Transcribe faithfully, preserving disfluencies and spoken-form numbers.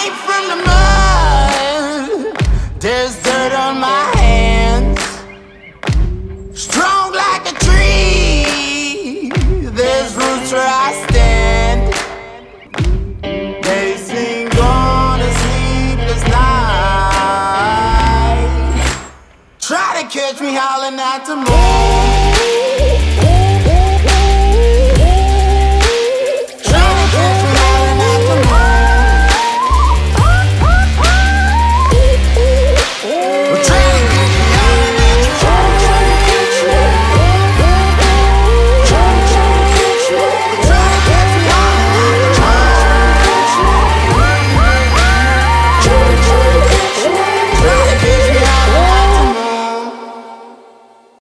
Came from the mud, there's dirt on my hands. Strong like a tree, there's roots where I stand. They sing on a sleepless night. Try to catch me howling at the moon.